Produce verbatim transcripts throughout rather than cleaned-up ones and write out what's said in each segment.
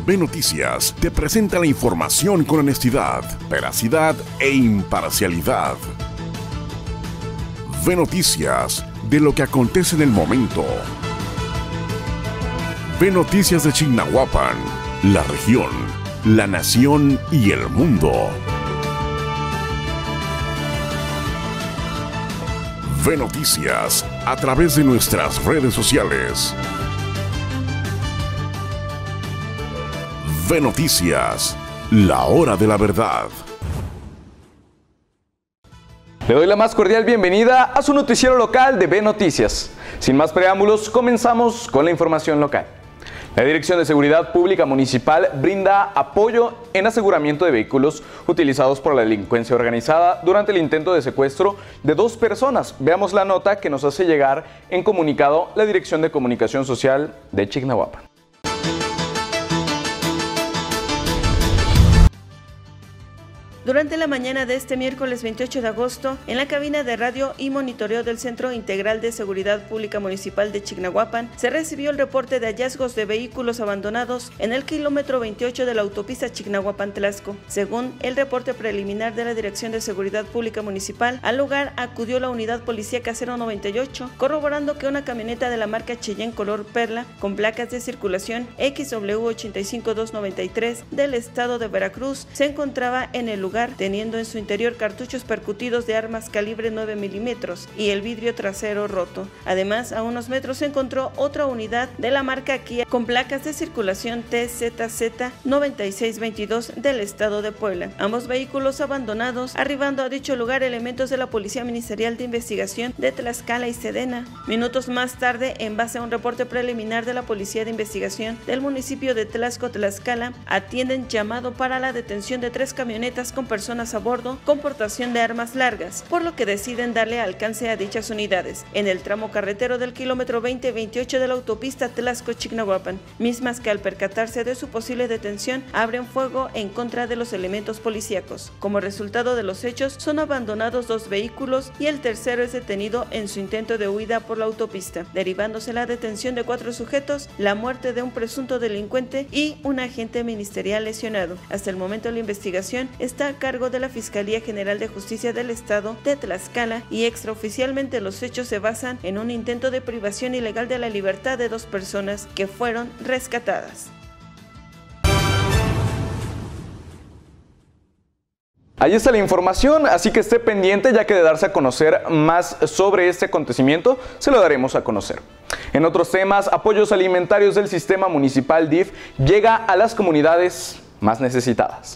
Ve Noticias te presenta la información con honestidad, veracidad e imparcialidad. Ve Noticias de lo que acontece en el momento. Ve Noticias de Chignahuapan, la región, la nación y el mundo. Ve Noticias a través de nuestras redes sociales. Ve Noticias, la hora de la verdad. Le doy la más cordial bienvenida a su noticiero local de Ve Noticias. Sin más preámbulos, comenzamos con la información local. La Dirección de Seguridad Pública Municipal brinda apoyo en aseguramiento de vehículos utilizados por la delincuencia organizada durante el intento de secuestro de dos personas. Veamos la nota que nos hace llegar en comunicado la Dirección de Comunicación Social de Chignahuapan. Durante la mañana de este miércoles veintiocho de agosto, en la cabina de radio y monitoreo del Centro Integral de Seguridad Pública Municipal de Chignahuapan, se recibió el reporte de hallazgos de vehículos abandonados en el kilómetro veintiocho de la autopista Chignahuapan-Tlaxco. Según el reporte preliminar de la Dirección de Seguridad Pública Municipal, al lugar acudió la unidad policíaca cero noventa y ocho, corroborando que una camioneta de la marca Cheyenne color perla, con placas de circulación X W ocho cinco dos nueve tres del estado de Veracruz, se encontraba en el lugar, teniendo en su interior cartuchos percutidos de armas calibre nueve milímetros y el vidrio trasero roto. Además, a unos metros se encontró otra unidad de la marca Kia con placas de circulación T Z Z noventa y seis veintidós del estado de Puebla. Ambos vehículos abandonados, arribando a dicho lugar elementos de la Policía Ministerial de Investigación de Tlaxcala y Sedena. Minutos más tarde, en base a un reporte preliminar de la Policía de Investigación del municipio de Tlaxco-Tlaxcala, atienden llamado para la detención de tres camionetas con personas a bordo con portación de armas largas, por lo que deciden darle alcance a dichas unidades en el tramo carretero del kilómetro veinte veintiocho de la autopista Tlaxco-Chignahuapan, mismas que al percatarse de su posible detención abren fuego en contra de los elementos policíacos. Como resultado de los hechos, son abandonados dos vehículos y el tercero es detenido en su intento de huida por la autopista, derivándose la detención de cuatro sujetos, la muerte de un presunto delincuente y un agente ministerial lesionado. Hasta el momento la investigación está a cargo de la Fiscalía General de Justicia del Estado de Tlaxcala y extraoficialmente los hechos se basan en un intento de privación ilegal de la libertad de dos personas que fueron rescatadas. Ahí está la información, así que esté pendiente, ya que de darse a conocer más sobre este acontecimiento, se lo daremos a conocer. En otros temas, apoyos alimentarios del sistema municipal D I F llega a las comunidades más necesitadas.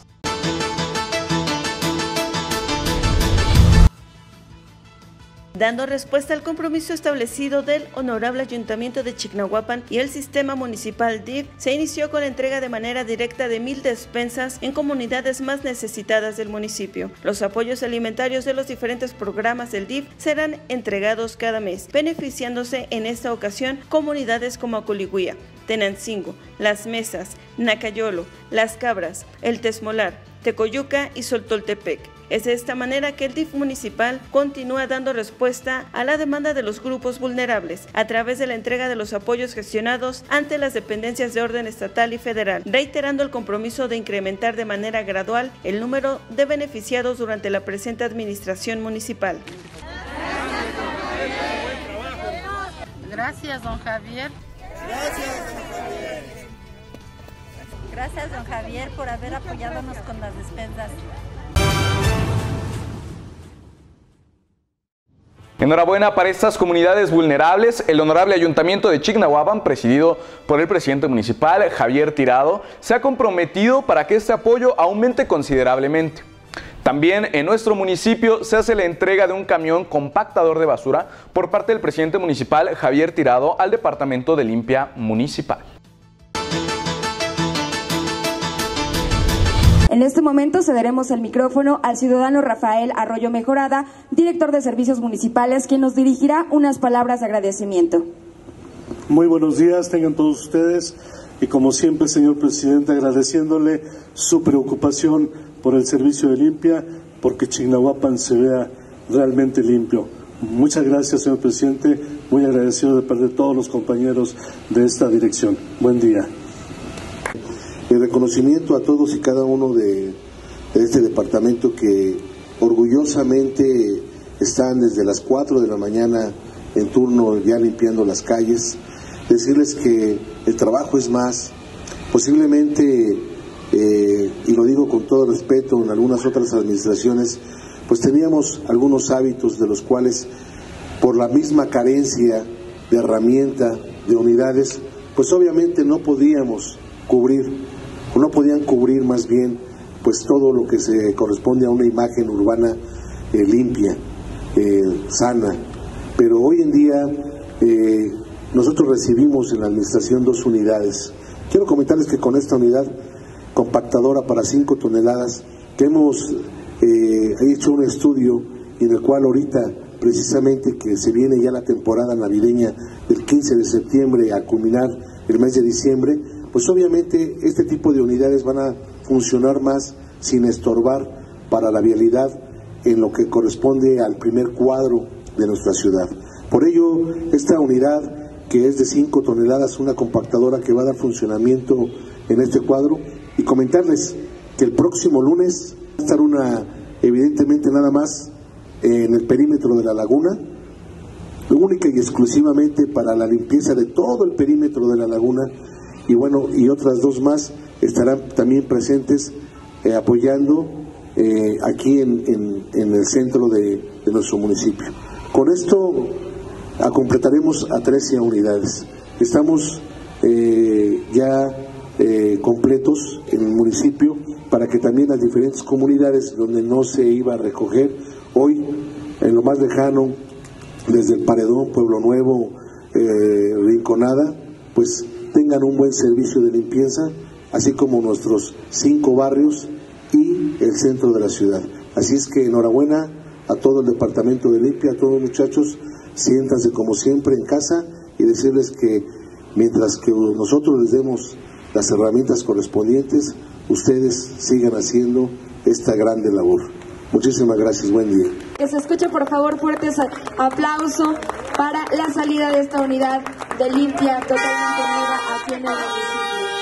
Dando respuesta al compromiso establecido del Honorable Ayuntamiento de Chignahuapan y el Sistema Municipal D I F, se inició con la entrega de manera directa de mil despensas en comunidades más necesitadas del municipio. Los apoyos alimentarios de los diferentes programas del D I F serán entregados cada mes, beneficiándose en esta ocasión comunidades como Acoliguía, Tenancingo, Las Mesas, Nacayolo, Las Cabras, El Tesmolar, Tecoyuca y Soltoltepec. Es de esta manera que el D I F municipal continúa dando respuesta a la demanda de los grupos vulnerables a través de la entrega de los apoyos gestionados ante las dependencias de orden estatal y federal, reiterando el compromiso de incrementar de manera gradual el número de beneficiados durante la presente administración municipal. Gracias, don Javier. Gracias, don Javier. Gracias, don Javier, por haber apoyado con las despensas. Enhorabuena para estas comunidades vulnerables. El Honorable Ayuntamiento de Chignahuapan, presidido por el presidente municipal, Javier Tirado, se ha comprometido para que este apoyo aumente considerablemente. También en nuestro municipio se hace la entrega de un camión compactador de basura por parte del presidente municipal, Javier Tirado, al Departamento de Limpia Municipal. En este momento cederemos el micrófono al ciudadano Rafael Arroyo Mejorada, director de Servicios Municipales, quien nos dirigirá unas palabras de agradecimiento. Muy buenos días, tengan todos ustedes, y como siempre, señor presidente, agradeciéndole su preocupación por el servicio de limpia, porque Chignahuapan se vea realmente limpio. Muchas gracias, señor presidente, muy agradecido de parte de todos los compañeros de esta dirección. Buen día. Y reconocimiento a todos y cada uno de, de este departamento que orgullosamente están desde las cuatro de la mañana en turno ya limpiando las calles. Decirles que el trabajo es más, posiblemente, eh, y lo digo con todo respeto, en algunas otras administraciones, pues teníamos algunos hábitos de los cuales, por la misma carencia de herramienta, de unidades, pues obviamente no podíamos cubrir, o no podían cubrir más bien, pues todo lo que se corresponde a una imagen urbana eh, limpia, eh, sana. Pero hoy en día eh, nosotros recibimos en la administración dos unidades. Quiero comentarles que con esta unidad compactadora para cinco toneladas, que hemos eh, hecho un estudio en el cual ahorita, precisamente que se viene ya la temporada navideña del quince de septiembre a culminar el mes de diciembre, pues obviamente este tipo de unidades van a funcionar más sin estorbar para la vialidad en lo que corresponde al primer cuadro de nuestra ciudad. Por ello, esta unidad, que es de cinco toneladas, una compactadora que va a dar funcionamiento en este cuadro, y comentarles que el próximo lunes va a estar una, evidentemente nada más, en el perímetro de la laguna, única y exclusivamente para la limpieza de todo el perímetro de la laguna, y bueno, y otras dos más estarán también presentes eh, apoyando eh, aquí en, en, en el centro de, de nuestro municipio. Con esto a completaremos a trece unidades. Estamos eh, ya eh, completos en el municipio para que también las diferentes comunidades donde no se iba a recoger, hoy en lo más lejano, desde el Paredón, Pueblo Nuevo, eh, Rinconada, pues tengan un buen servicio de limpieza, así como nuestros cinco barrios y el centro de la ciudad. Así es que enhorabuena a todo el departamento de limpia, a todos los muchachos, siéntanse como siempre en casa y decirles que mientras que nosotros les demos las herramientas correspondientes, ustedes sigan haciendo esta grande labor. Muchísimas gracias, buen día. Que se escuche por favor fuertes aplauso para la salida de esta unidad de limpia totalmente nueva aquí en el municipio.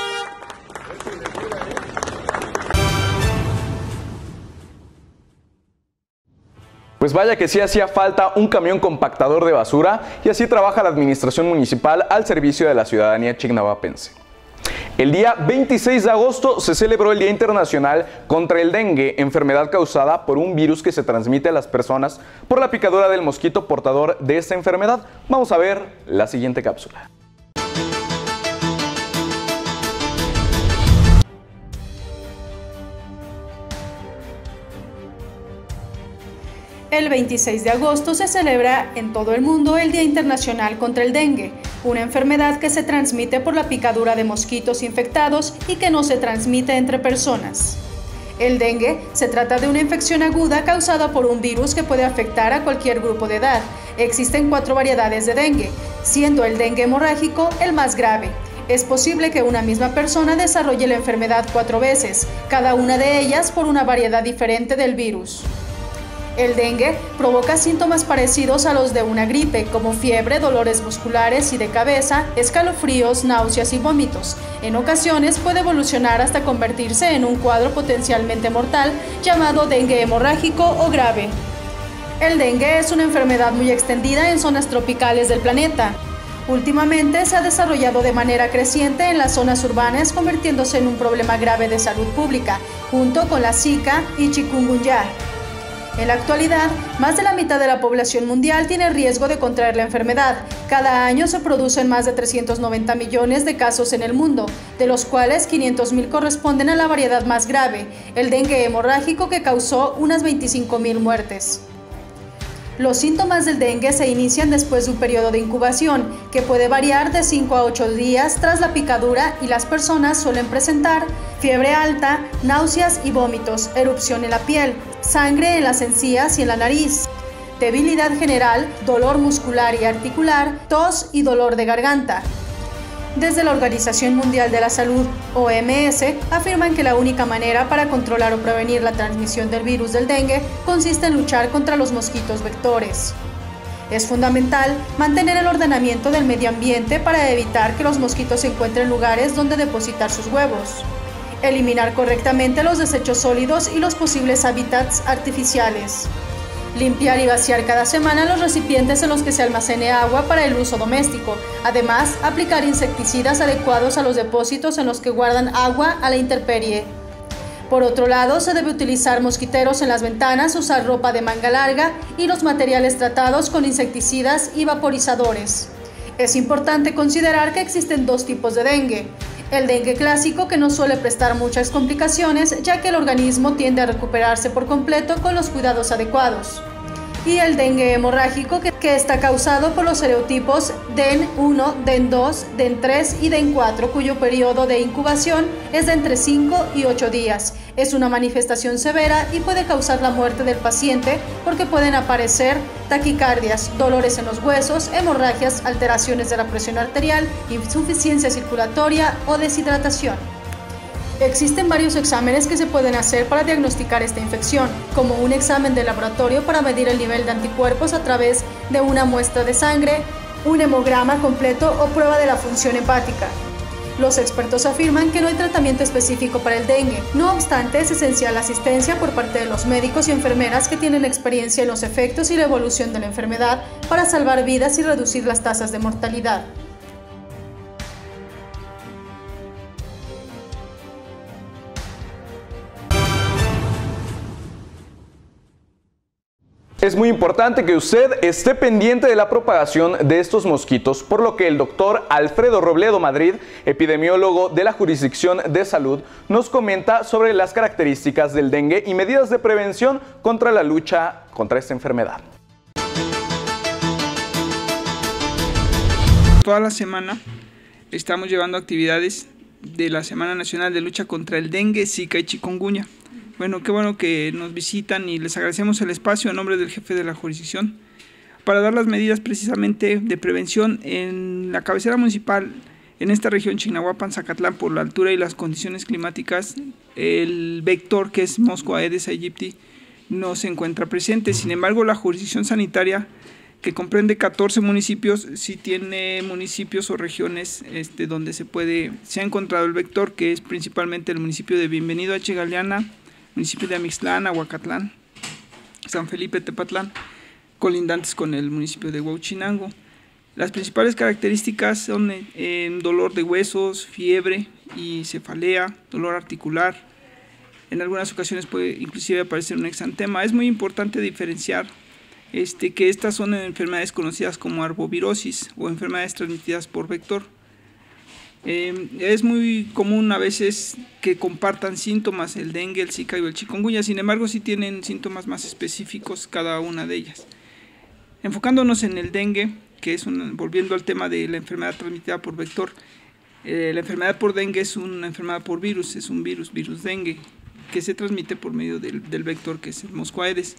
Pues vaya que sí hacía falta un camión compactador de basura, y así trabaja la administración municipal al servicio de la ciudadanía chignahuapense. El día veintiséis de agosto se celebró el Día Internacional contra el Dengue, enfermedad causada por un virus que se transmite a las personas por la picadura del mosquito portador de esta enfermedad. Vamos a ver la siguiente cápsula. El veintiséis de agosto se celebra en todo el mundo el Día Internacional contra el Dengue, una enfermedad que se transmite por la picadura de mosquitos infectados y que no se transmite entre personas. El dengue se trata de una infección aguda causada por un virus que puede afectar a cualquier grupo de edad. Existen cuatro variedades de dengue, siendo el dengue hemorrágico el más grave. Es posible que una misma persona desarrolle la enfermedad cuatro veces, cada una de ellas por una variedad diferente del virus. El dengue provoca síntomas parecidos a los de una gripe, como fiebre, dolores musculares y de cabeza, escalofríos, náuseas y vómitos. En ocasiones puede evolucionar hasta convertirse en un cuadro potencialmente mortal llamado dengue hemorrágico o grave. El dengue es una enfermedad muy extendida en zonas tropicales del planeta. Últimamente se ha desarrollado de manera creciente en las zonas urbanas, convirtiéndose en un problema grave de salud pública, junto con la Zika y chikungunya. En la actualidad, más de la mitad de la población mundial tiene riesgo de contraer la enfermedad. Cada año se producen más de trescientos noventa millones de casos en el mundo, de los cuales quinientos mil corresponden a la variedad más grave, el dengue hemorrágico, que causó unas veinticinco mil muertes. Los síntomas del dengue se inician después de un periodo de incubación, que puede variar de cinco a ocho días tras la picadura, y las personas suelen presentar fiebre alta, náuseas y vómitos, erupción en la piel, sangre en las encías y en la nariz, debilidad general, dolor muscular y articular, tos y dolor de garganta. Desde la Organización Mundial de la Salud, O M S, afirman que la única manera para controlar o prevenir la transmisión del virus del dengue consiste en luchar contra los mosquitos vectores. Es fundamental mantener el ordenamiento del medio ambiente para evitar que los mosquitos encuentren lugares donde depositar sus huevos. eliminar correctamente los desechos sólidos y los posibles hábitats artificiales, limpiar y vaciar cada semana los recipientes en los que se almacene agua para el uso doméstico. Además, aplicar insecticidas adecuados a los depósitos en los que guardan agua a la intemperie. Por otro lado, se debe utilizar mosquiteros en las ventanas, usar ropa de manga larga y los materiales tratados con insecticidas y vaporizadores. Es importante considerar que existen dos tipos de dengue. El dengue clásico, que no suele prestar muchas complicaciones, ya que el organismo tiende a recuperarse por completo con los cuidados adecuados. Y el dengue hemorrágico, que, que está causado por los serotipos D E N uno, D E N dos, D E N tres y D E N cuatro, cuyo periodo de incubación es de entre cinco y ocho días. Es una manifestación severa y puede causar la muerte del paciente porque pueden aparecer taquicardias, dolores en los huesos, hemorragias, alteraciones de la presión arterial, insuficiencia circulatoria o deshidratación. Existen varios exámenes que se pueden hacer para diagnosticar esta infección, como un examen de laboratorio para medir el nivel de anticuerpos a través de una muestra de sangre, un hemograma completo o prueba de la función hepática. Los expertos afirman que no hay tratamiento específico para el dengue. No obstante, es esencial la asistencia por parte de los médicos y enfermeras que tienen experiencia en los efectos y la evolución de la enfermedad para salvar vidas y reducir las tasas de mortalidad. Es muy importante que usted esté pendiente de la propagación de estos mosquitos, por lo que el doctor Alfredo Robledo Madrid, epidemiólogo de la Jurisdicción de Salud, nos comenta sobre las características del dengue y medidas de prevención contra la lucha contra esta enfermedad. Toda la semana estamos llevando actividades de la Semana Nacional de Lucha contra el Dengue, Zika y Chikungunya. Bueno, qué bueno que nos visitan y les agradecemos el espacio en nombre del jefe de la jurisdicción para dar las medidas precisamente de prevención en la cabecera municipal en esta región Chignahuapan, Zacatlán, por la altura y las condiciones climáticas. El vector, que es Mosco Aedes aegypti, no se encuentra presente. Sin embargo, la jurisdicción sanitaria, que comprende catorce municipios, sí tiene municipios o regiones este, donde se puede se ha encontrado el vector, que es principalmente el municipio de Bienvenido H. Galeana, municipio de Amixtlán, Aguacatlán, San Felipe, Tepatlán, colindantes con el municipio de Huauchinango. Las principales características son eh, dolor de huesos, fiebre y cefalea, dolor articular. En algunas ocasiones puede inclusive aparecer un exantema. Es muy importante diferenciar este, que estas son enfermedades conocidas como arbovirosis o enfermedades transmitidas por vector. Eh, es muy común a veces que compartan síntomas el dengue, el zika y el chikungunya. Sin embargo, sí tienen síntomas más específicos cada una de ellas. Enfocándonos en el dengue, que es una, volviendo al tema de la enfermedad transmitida por vector, eh, la enfermedad por dengue es una enfermedad por virus, es un virus, virus dengue, que se transmite por medio del, del vector, que es el Mosco Aedes.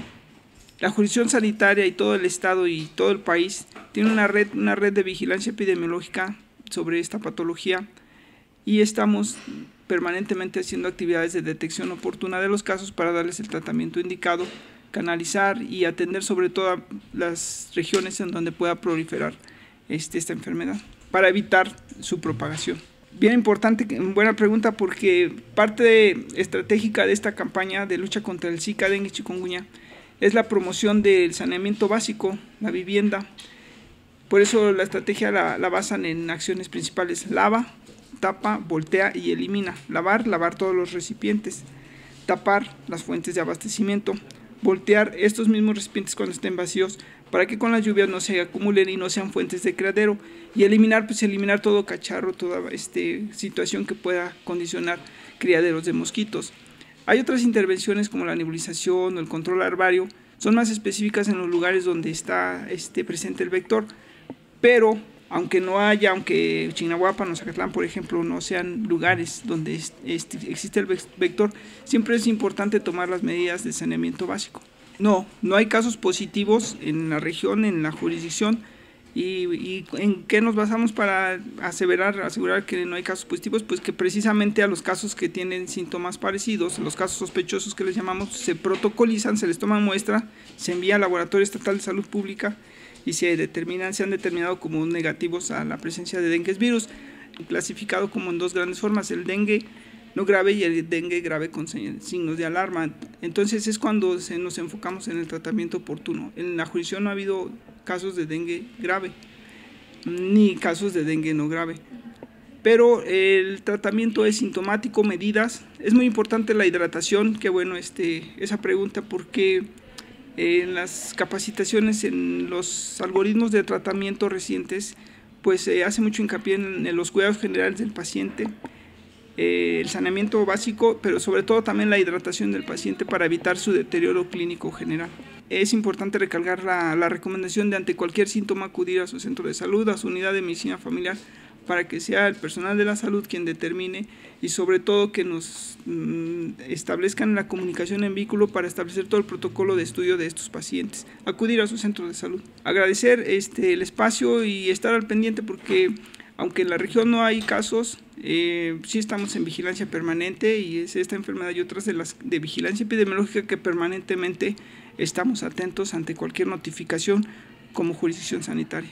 La jurisdicción sanitaria y todo el estado y todo el país tiene una red, una red de vigilancia epidemiológica sobre esta patología y estamos permanentemente haciendo actividades de detección oportuna de los casos para darles el tratamiento indicado, canalizar y atender sobre todo las regiones en donde pueda proliferar este, esta enfermedad para evitar su propagación. Bien importante, buena pregunta, porque parte de, estratégica de esta campaña de lucha contra el Zika, dengue y chikungunya es la promoción del saneamiento básico, la vivienda. Por eso la estrategia la, la basan en acciones principales: lava, tapa, voltea y elimina. Lavar, lavar todos los recipientes. Tapar las fuentes de abastecimiento. Voltear estos mismos recipientes cuando estén vacíos para que con las lluvias no se acumulen y no sean fuentes de criadero. Y eliminar, pues eliminar todo cacharro, toda este, situación que pueda condicionar criaderos de mosquitos. Hay otras intervenciones como la nebulización o el control larvario, son más específicas en los lugares donde está este, presente el vector. Pero aunque no haya, aunque Chignahuapan o Zacatlán, por ejemplo, no sean lugares donde es, es, existe el vector, siempre es importante tomar las medidas de saneamiento básico. No, no hay casos positivos en la región, en la jurisdicción. ¿Y, y en qué nos basamos para aseverar, asegurar que no hay casos positivos? Pues que precisamente a los casos que tienen síntomas parecidos, los casos sospechosos que les llamamos, se protocolizan, se les toma muestra, se envía al Laboratorio Estatal de Salud Pública y se determinan, se han determinado como negativos a la presencia de dengue virus, clasificado como en dos grandes formas: el dengue no grave y el dengue grave con signos de alarma. Entonces es cuando se, nos enfocamos en el tratamiento oportuno. En la jurisdicción no ha habido casos de dengue grave, ni casos de dengue no grave. Pero el tratamiento es sintomático, medidas. Es muy importante la hidratación, que bueno, este, esa pregunta, porque en las capacitaciones, en los algoritmos de tratamiento recientes, pues se eh, hace mucho hincapié en, en los cuidados generales del paciente, eh, el saneamiento básico, pero sobre todo también la hidratación del paciente para evitar su deterioro clínico general. Es importante recalcar la, la recomendación de ante cualquier síntoma acudir a su centro de salud, a su unidad de medicina familiar, para que sea el personal de la salud quien determine y sobre todo que nos mmm, establezcan la comunicación en vínculo para establecer todo el protocolo de estudio de estos pacientes. Acudir a su centro de salud. Agradecer este, el espacio y estar al pendiente porque aunque en la región no hay casos, eh, sí estamos en vigilancia permanente y es esta enfermedad y otras de las de vigilancia epidemiológica que permanentemente estamos atentos ante cualquier notificación como jurisdicción sanitaria.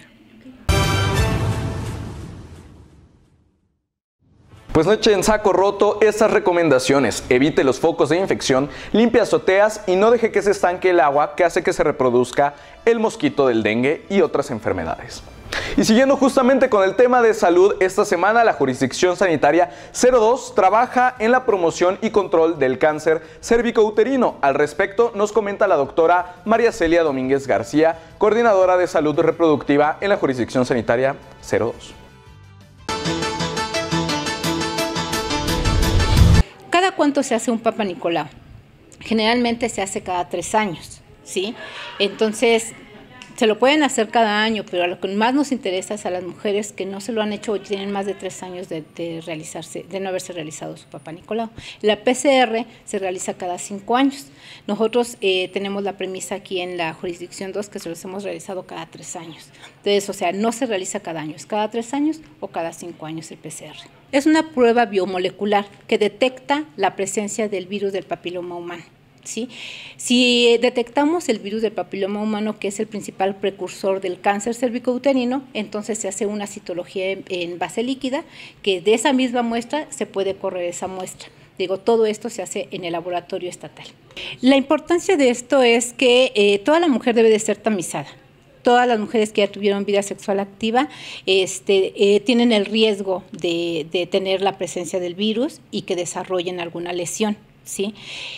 Pues no eche en saco roto estas recomendaciones. Evite los focos de infección, limpie azoteas y no deje que se estanque el agua que hace que se reproduzca el mosquito del dengue y otras enfermedades. Y siguiendo justamente con el tema de salud, esta semana la Jurisdicción Sanitaria cero dos trabaja en la promoción y control del cáncer cérvico-uterino. Al respecto nos comenta la doctora María Celia Domínguez García, coordinadora de salud reproductiva en la Jurisdicción Sanitaria cero dos. ¿Cada cuánto se hace un Papa Nicolau? Generalmente se hace cada tres años, ¿sí? Entonces, se lo pueden hacer cada año, pero a lo que más nos interesa es a las mujeres que no se lo han hecho o tienen más de tres años de, de realizarse, de no haberse realizado su Papa Nicolau. La P C R se realiza cada cinco años. Nosotros eh, tenemos la premisa aquí en la jurisdicción dos que se los hemos realizado cada tres años. Entonces, o sea, no se realiza cada año, es cada tres años o cada cinco años el P C R. Es una prueba biomolecular que detecta la presencia del virus del papiloma humano. ¿Sí? Si detectamos el virus del papiloma humano, que es el principal precursor del cáncer cérvico-uterino, entonces se hace una citología en, en base líquida, que de esa misma muestra se puede correr esa muestra. Digo, todo esto se hace en el laboratorio estatal. La importancia de esto es que eh, toda la mujer debe de ser tamizada. Todas las mujeres que ya tuvieron vida sexual activa este, eh, tienen el riesgo de, de tener la presencia del virus y que desarrollen alguna lesión. ¿Sí?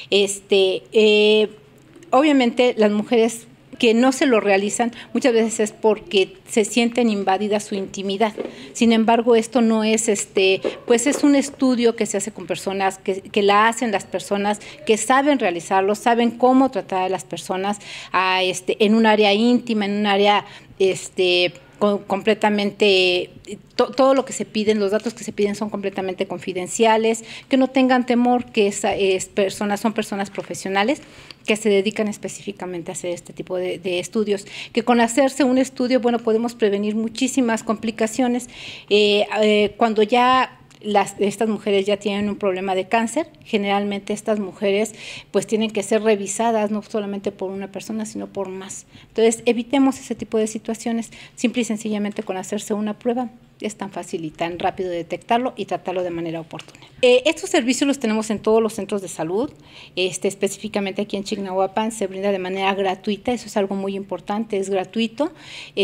Este, eh, obviamente las mujeres que no se lo realizan muchas veces es porque se sienten invadida su intimidad. Sin embargo, esto no es, este, pues es un estudio que se hace con personas, que, que la hacen las personas que saben realizarlo, saben cómo tratar a las personas a, este, en un área íntima, en un área este, completamente, to, todo lo que se piden, los datos que se piden son completamente confidenciales, que no tengan temor, que esa es personas, son personas profesionales que se dedican específicamente a hacer este tipo de, de estudios, que con hacerse un estudio, bueno, podemos prevenir muchísimas complicaciones. Eh, eh, cuando ya Las, estas mujeres ya tienen un problema de cáncer, generalmente estas mujeres pues tienen que ser revisadas no solamente por una persona, sino por más. Entonces, evitemos ese tipo de situaciones, simple y sencillamente con hacerse una prueba. Es tan fácil y tan rápido detectarlo y tratarlo de manera oportuna. Eh, estos servicios los tenemos en todos los centros de salud, este, específicamente aquí en Chignahuapan se brinda de manera gratuita, eso es algo muy importante, es gratuito.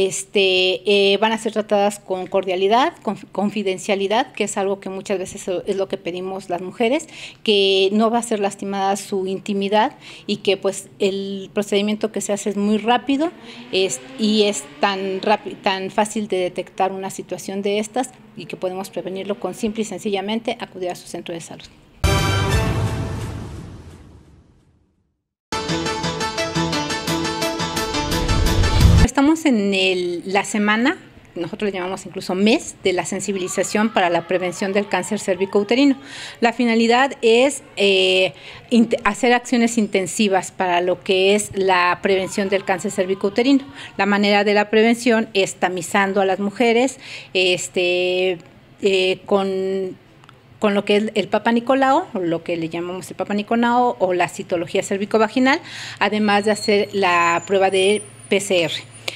Este, eh, van a ser tratadas con cordialidad, con confidencialidad, que es algo que muchas veces es lo que pedimos las mujeres, que no va a ser lastimada su intimidad y que pues el procedimiento que se hace es muy rápido es, y es tan, rápido, tan fácil de detectar una situación de de estas y que podemos prevenirlo con simple y sencillamente acudir a su centro de salud. Estamos en el, la semana, nosotros le llamamos incluso mes de la sensibilización para la prevención del cáncer cérvico-uterino. La finalidad es eh, hacer acciones intensivas para lo que es la prevención del cáncer cérvico-uterino. La manera de la prevención es tamizando a las mujeres este, eh, con... con lo que es el Papa Nicolau, o lo que le llamamos el Papa Nicolau o la citología cérvico-vaginal, además de hacer la prueba de P C R.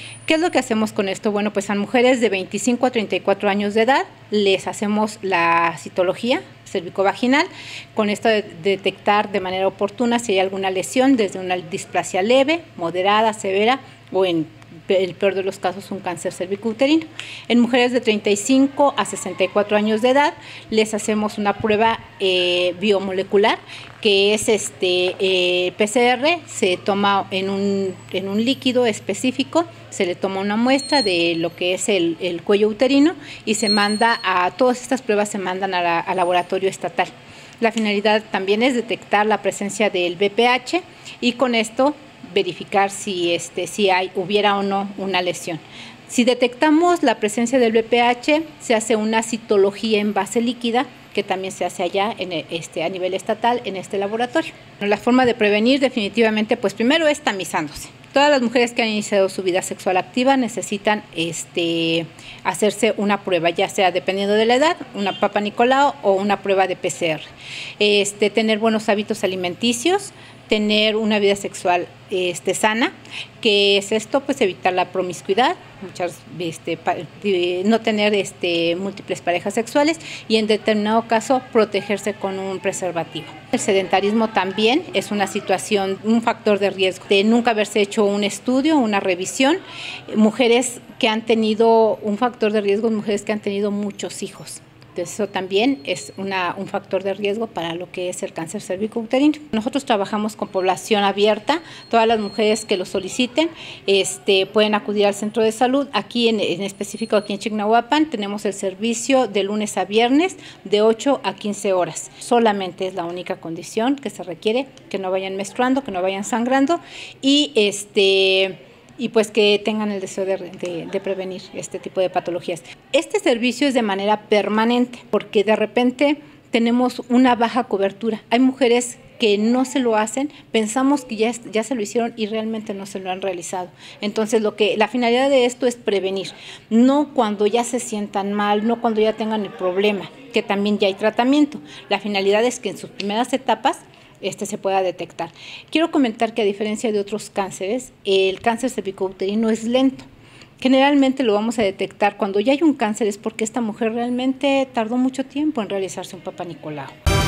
¿Qué es lo que hacemos con esto? Bueno, pues a mujeres de veinticinco a treinta y cuatro años de edad les hacemos la citología cervicovaginal, con esto de detectar de manera oportuna si hay alguna lesión, desde una displasia leve, moderada, severa o en el peor de los casos un cáncer cervicouterino. En mujeres de treinta y cinco a sesenta y cuatro años de edad les hacemos una prueba eh, biomolecular que es este eh, P C R, se toma en un, en un líquido específico, se le toma una muestra de lo que es el, el cuello uterino y se manda a, todas estas pruebas se mandan a la, al laboratorio estatal. La finalidad también es detectar la presencia del B P H y con esto verificar si, este, si hay, hubiera o no una lesión. Si detectamos la presencia del B P H, se hace una citología en base líquida, que también se hace allá en este, a nivel estatal en este laboratorio. La forma de prevenir definitivamente, pues primero es tamizándose. Todas las mujeres que han iniciado su vida sexual activa necesitan este, hacerse una prueba, ya sea dependiendo de la edad, una Papa Nicolau o una prueba de P C R. Este, tener buenos hábitos alimenticios, tener una vida sexual este, sana, que es esto, pues evitar la promiscuidad, muchas, este, pa, no tener este, múltiples parejas sexuales y en determinado caso protegerse con un preservativo. El sedentarismo también es una situación, un factor de riesgo de nunca haberse hecho un estudio, una revisión. Mujeres que han tenido un factor de riesgo, mujeres que han tenido muchos hijos. Entonces, eso también es una, un factor de riesgo para lo que es el cáncer cervicouterino. Nosotros trabajamos con población abierta, todas las mujeres que lo soliciten este, pueden acudir al centro de salud. Aquí en, en específico, aquí en Chignahuapan, tenemos el servicio de lunes a viernes de ocho a quince horas. Solamente es la única condición que se requiere, que no vayan menstruando, que no vayan sangrando y este... y pues que tengan el deseo de, de, de prevenir este tipo de patologías. Este servicio es de manera permanente porque de repente tenemos una baja cobertura. Hay mujeres que no se lo hacen, pensamos que ya, ya se lo hicieron y realmente no se lo han realizado. Entonces, lo que la finalidad de esto es prevenir, no cuando ya se sientan mal, no cuando ya tengan el problema, que también ya hay tratamiento. La finalidad es que en sus primeras etapas este se pueda detectar. Quiero comentar que a diferencia de otros cánceres, el cáncer cervicouterino es lento. Generalmente lo vamos a detectar cuando ya hay un cáncer es porque esta mujer realmente tardó mucho tiempo en realizarse un Papa Nicolau.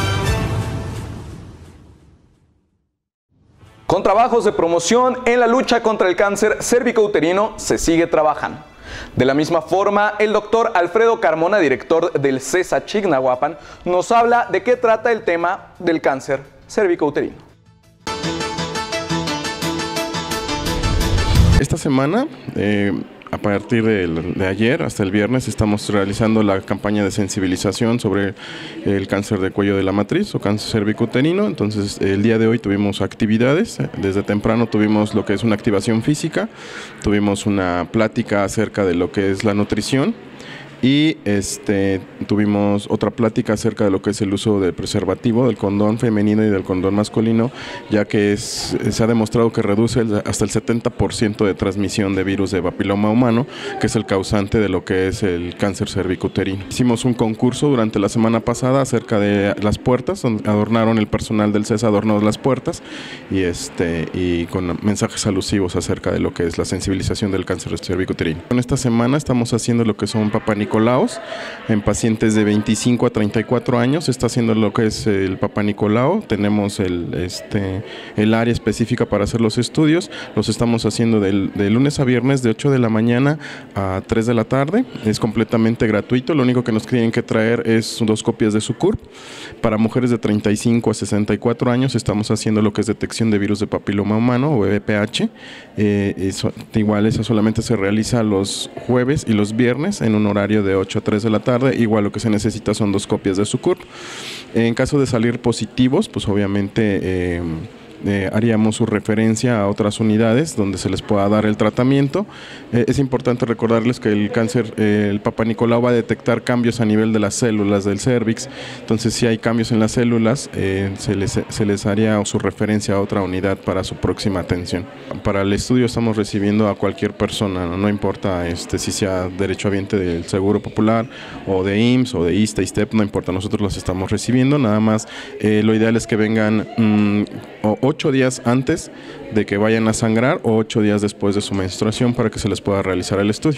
Con trabajos de promoción en la lucha contra el cáncer cervicouterino se sigue trabajando. De la misma forma, el doctor Alfredo Carmona, director del CESA Chignahuapan, nos habla de qué trata el tema del cáncer cervicouterino. Esta semana, eh, a partir de, de ayer hasta el viernes, estamos realizando la campaña de sensibilización sobre el cáncer de cuello de la matriz o cáncer cervicouterino. Entonces, el día de hoy tuvimos actividades. Desde temprano tuvimos lo que es una activación física, tuvimos una plática acerca de lo que es la nutrición. Y este, tuvimos otra plática acerca de lo que es el uso del preservativo, del condón femenino y del condón masculino, ya que es, se ha demostrado que reduce el, hasta el setenta por ciento de transmisión de virus de papiloma humano, que es el causante de lo que es el cáncer cervicouterino. Hicimos un concurso durante la semana pasada acerca de las puertas, donde adornaron el personal del CESA, adornó las puertas y, este, y con mensajes alusivos acerca de lo que es la sensibilización del cáncer cervicouterino. En esta semana estamos haciendo lo que son Papa Nicolau en pacientes de veinticinco a treinta y cuatro años. Está haciendo lo que es el Papa Nicolau. Tenemos el, este, el área específica para hacer los estudios. Los estamos haciendo del, de lunes a viernes de ocho de la mañana a tres de la tarde. Es completamente gratuito. Lo único que nos tienen que traer es dos copias de su C U R P. Para mujeres de treinta y cinco a sesenta y cuatro años estamos haciendo lo que es detección de virus de papiloma humano o B P H. Eh, eso, igual esa solamente se realiza los jueves y los viernes en un horario de ocho a tres de la tarde. Igual lo que se necesita son dos copias de su C U R P. En caso de salir positivos, pues obviamente eh, eh, haríamos su referencia a otras unidades donde se les pueda dar el tratamiento. Eh, es importante recordarles que el cáncer, eh, el Papa Nicolau va a detectar cambios a nivel de las células del cérvix. Entonces, si hay cambios en las células, eh, se, les, se les haría su referencia a otra unidad para su próxima atención. Para el estudio estamos recibiendo a cualquier persona, no, no importa este, si sea derechohabiente del Seguro Popular o de I M S S o de ISSSTE, ISTEP, no importa, nosotros los estamos recibiendo. Nada más, eh, lo ideal es que vengan mmm, o, ocho días antes de que vayan a sangrar o ocho días después de su menstruación para que se les pueda realizar el estudio.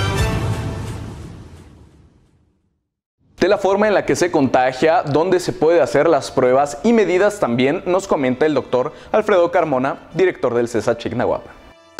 De la forma en la que se contagia, dónde se puede hacer las pruebas y medidas también nos comenta el doctor Alfredo Carmona, director del CESA Chignahuapan.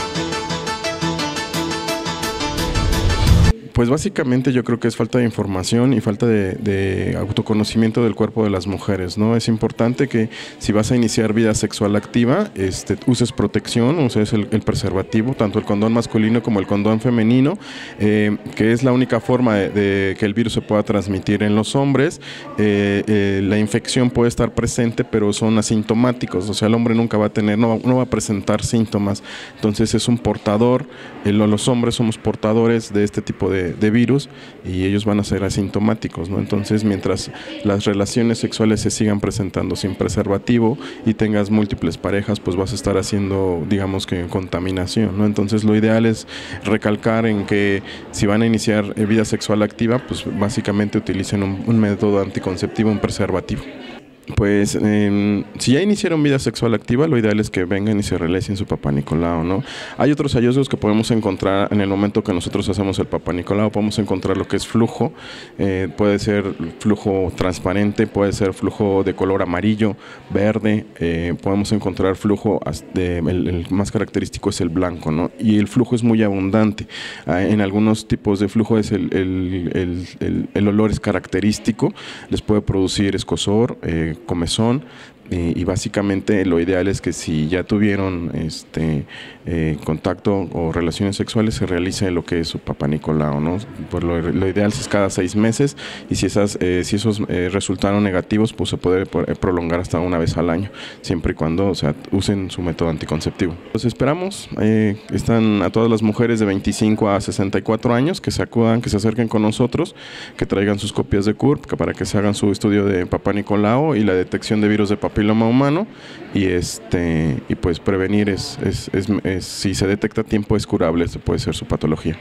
Pues básicamente yo creo que es falta de información y falta de, de autoconocimiento del cuerpo de las mujeres, ¿no? Es importante que si vas a iniciar vida sexual activa, este, uses protección, uses el, el preservativo, tanto el condón masculino como el condón femenino, eh, que es la única forma de, de que el virus se pueda transmitir en los hombres. Eh, eh, la infección puede estar presente, pero son asintomáticos, o sea, el hombre nunca va a tener, no, no va a presentar síntomas, entonces es un portador, eh, los hombres somos portadores de este tipo de de virus y ellos van a ser asintomáticos, ¿no? Entonces, mientras las relaciones sexuales se sigan presentando sin preservativo y tengas múltiples parejas, pues vas a estar haciendo, digamos que contaminación, ¿no? Entonces, lo ideal es recalcar en que si van a iniciar vida sexual activa, pues básicamente utilicen un, un método anticonceptivo, un preservativo. Pues eh, si ya iniciaron vida sexual activa, lo ideal es que vengan y se realicen su Papá Nicolau, ¿no? Hay otros hallazgos que podemos encontrar en el momento que nosotros hacemos el Papá Nicolau. Podemos encontrar lo que es flujo, eh, puede ser flujo transparente, puede ser flujo de color amarillo, verde, eh, podemos encontrar flujo, de, el, el más característico es el blanco, ¿no? Y el flujo es muy abundante. Eh, en algunos tipos de flujo es el, el, el, el, el olor es característico, les puede producir escozor, eh, comezón, eh, y básicamente lo ideal es que si ya tuvieron este eh, contacto o relaciones sexuales se realice lo que es su Papá Nicolau, ¿no? Pues lo, lo ideal es cada seis meses y si esas eh, si esos eh, resultaron negativos, pues se puede prolongar hasta una vez al año, siempre y cuando, o sea, usen su método anticonceptivo. Los esperamos, eh, están a todas las mujeres de veinticinco a sesenta y cuatro años que se acudan, que se acerquen con nosotros, que traigan sus copias de C U R P para que se hagan su estudio de Papá Nicolau y la detección de virus de papiloma humano, y este y pues prevenir es, es, es, es si se detecta a tiempo es curable, esto puede ser su patología.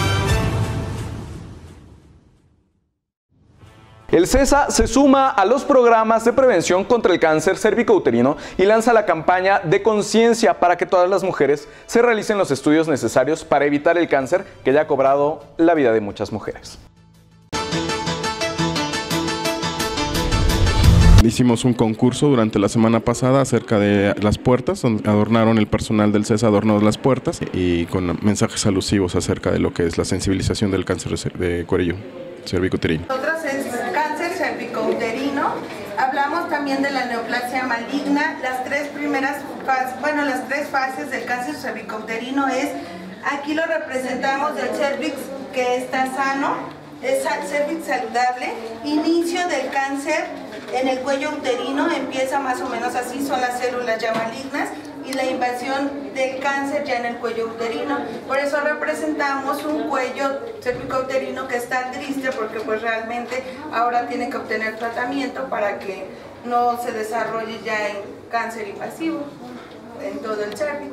El CESA se suma a los programas de prevención contra el cáncer cervicouterino y lanza la campaña de conciencia para que todas las mujeres se realicen los estudios necesarios para evitar el cáncer que ya ha cobrado la vida de muchas mujeres. Hicimos un concurso durante la semana pasada acerca de las puertas, donde adornaron el personal del CESA, adornó las puertas y con mensajes alusivos acerca de lo que es la sensibilización del cáncer de cuello cervicouterino. Nosotros es cáncer cervicouterino, hablamos también de la neoplasia maligna, las tres primeras fases, bueno, las tres fases del cáncer cervicouterino es, aquí lo representamos del cervix que está sano, es cervix saludable, inicio del cáncer en el cuello uterino, empieza más o menos así, son las células ya malignas y la invasión del cáncer ya en el cuello uterino. Por eso representamos un cuello cervicouterino que está triste porque pues realmente ahora tiene que obtener tratamiento para que no se desarrolle ya en cáncer invasivo en todo el cervix.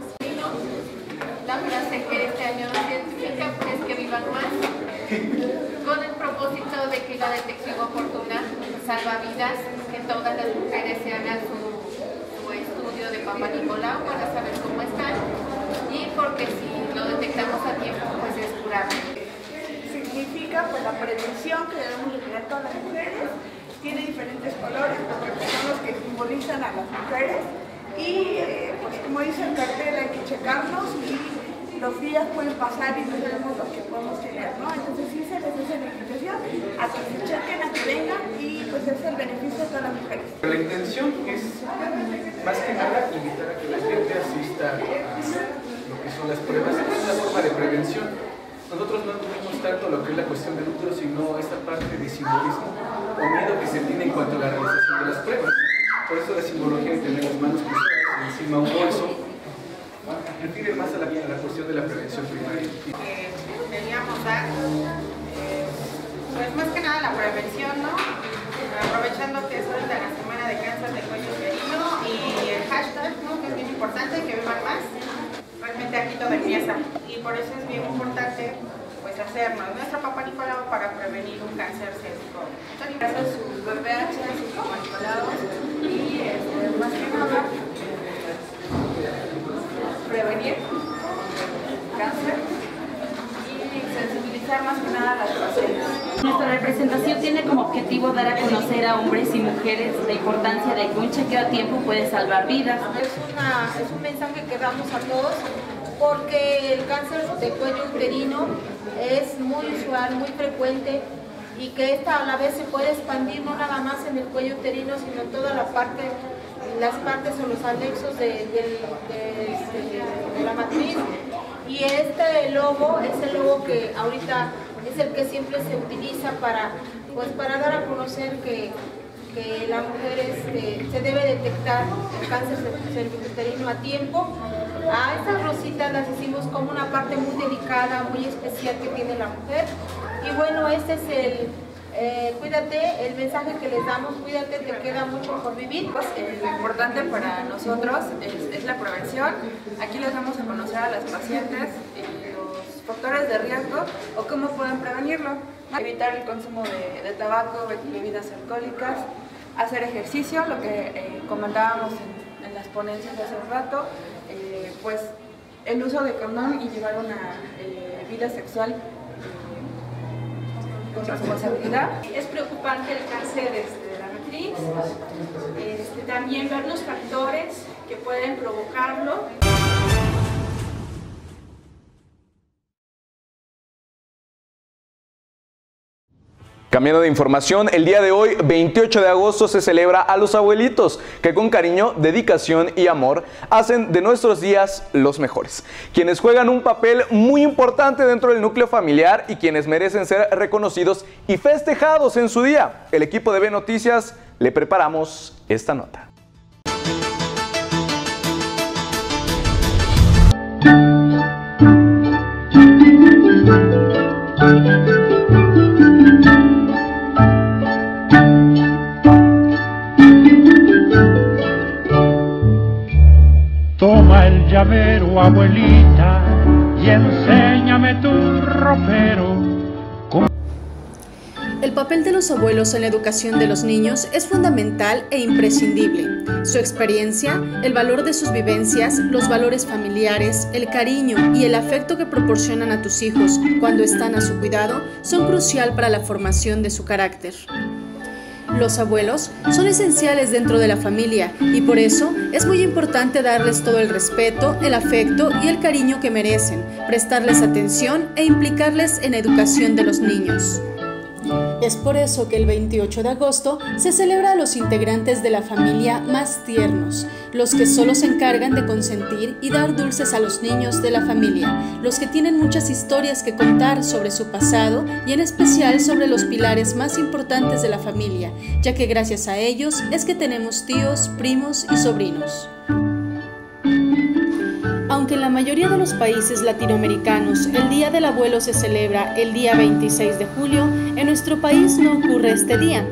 La frase que este año científica es que vivan más, con el propósito de que la detección oportuna salva vidas, que todas las mujeres se hagan su, su estudio de Papá Nicolau para saber cómo están y porque si lo detectamos a tiempo pues es curable. Significa pues la prevención que debemos de tener todas las mujeres, tiene diferentes colores porque son los que simbolizan a las mujeres y eh, pues como dice el cartel hay que checarnos y los días pueden pasar y no sabemos lo que podemos tener, ¿no? Entonces sí se les hace la invitación a que se chequen, a que vengan y pues es el beneficio de todas las mujeres. La intención es más que nada invitar a que la gente asista a lo que son las pruebas, es una forma de prevención. Nosotros no tuvimos tanto lo que es la cuestión del útero, sino esta parte de simbolismo o miedo que se tiene en cuanto a la realización de las pruebas. Por eso la simbología de tener las manos cruzadas encima un bolso refiere más a la, a la cuestión de la prevención primaria. Que queríamos dar, eh, pues más que nada la prevención, ¿no? Aprovechando que es ahorita la semana de cáncer de cuello uterino y el hashtag, ¿no? Que es bien importante, que vivan más. Realmente aquí todo empieza y por eso es bien importante pues hacernos nuestro Papá Nicolau para prevenir un cáncer cérvico. Gracias a sus B P H, sus Papá Nicolaos y este, más que nada prevenir cáncer y sensibilizar más que nada a las pacientes. Nuestra representación tiene como objetivo dar a conocer a hombres y mujeres la importancia de que un chequeo a tiempo puede salvar vidas. Es, una, es un mensaje que damos a todos porque el cáncer de cuello uterino es muy usual, muy frecuente y que esta a la vez se puede expandir no nada más en el cuello uterino, sino en toda la parte, las partes o los anexos de, de, de, de, de la matriz. Y este logo es el logo que ahorita es el que siempre se utiliza para, pues, para dar a conocer que, que la mujer este, se debe detectar el cáncer cervicuterino a tiempo. A estas rositas las hicimos como una parte muy delicada, muy especial que tiene la mujer. Y bueno, este es el, eh, cuídate, el mensaje que les damos, cuídate, te queda mucho por vivir. Pues, eh, lo importante para nosotros es, es la prevención. Aquí les damos a conocer a las pacientes eh, los factores de riesgo o cómo pueden prevenirlo. Evitar el consumo de, de tabaco, bebidas alcohólicas, hacer ejercicio, lo que eh, comentábamos en, en las ponencias de hace rato, eh, pues el uso de condón y llevar una eh, vida sexual con responsabilidad. Es preocupante el cáncer de la matriz, este, también ver los factores que pueden provocarlo. Cambiando de información, el día de hoy, veintiocho de agosto, se celebra a los abuelitos, que con cariño, dedicación y amor hacen de nuestros días los mejores. Quienes juegan un papel muy importante dentro del núcleo familiar y quienes merecen ser reconocidos y festejados en su día. El equipo de B Noticias le preparamos esta nota. Toma el llavero, abuelita, y enséñame tu ropero. El papel de los abuelos en la educación de los niños es fundamental e imprescindible. Su experiencia, el valor de sus vivencias, los valores familiares, el cariño y el afecto que proporcionan a tus hijos cuando están a su cuidado son crucial para la formación de su carácter. Los abuelos son esenciales dentro de la familia y por eso es muy importante darles todo el respeto, el afecto y el cariño que merecen, prestarles atención e implicarles en la educación de los niños. Es por eso que el veintiocho de agosto se celebra a los integrantes de la familia más tiernos, los que solo se encargan de consentir y dar dulces a los niños de la familia, los que tienen muchas historias que contar sobre su pasado y en especial sobre los pilares más importantes de la familia, ya que gracias a ellos es que tenemos tíos, primos y sobrinos. Aunque en la mayoría de los países latinoamericanos el Día del Abuelo se celebra el día veintiséis de julio, en nuestro país no ocurre este día.